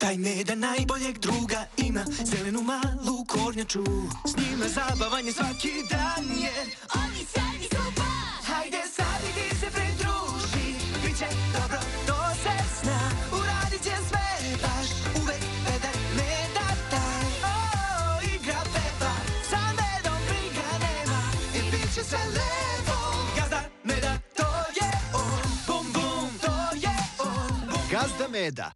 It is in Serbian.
Taj Meda najboljeg druga ima, zelenu malu kornjaču. S njima zabavan je svaki dan, jer oni sjajni su baš. hajde sad i ti se pridruži, bit će dobro, to se zna. Uradit će sve baš, uvek vedar Meda taj. Igra peva, sa Medom briga nema i bit će sve lepo. Gazda Meda, to je on, bum bum, to je on, bum. Gazda Meda.